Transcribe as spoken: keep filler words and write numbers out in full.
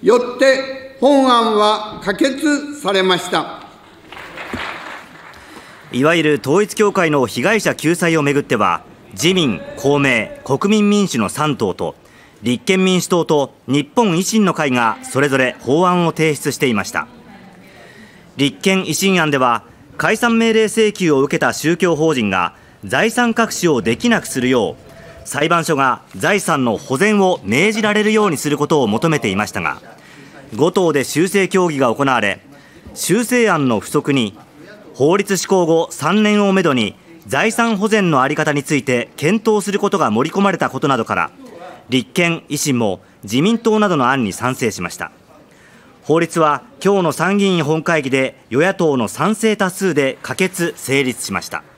よって本案は可決されました。 いわゆる統一教会の被害者救済をめぐっては、自民、公明、国民民主のさん党と立憲民主党と日本維新の会がそれぞれ法案を提出していました。立憲維新案では、解散命令請求を受けた宗教法人が財産隠しをできなくするよう、裁判所が財産の保全を命じられるようにすることを求めていましたが、ご党で修正協議が行われ、修正案の付則に法律施行後さんねんをめどに財産保全の在り方について検討することが盛り込まれたことなどから、立憲、維新も自民党などの案に賛成しました。法律は今日の参議院本会議で与野党の賛成多数で可決・成立しました。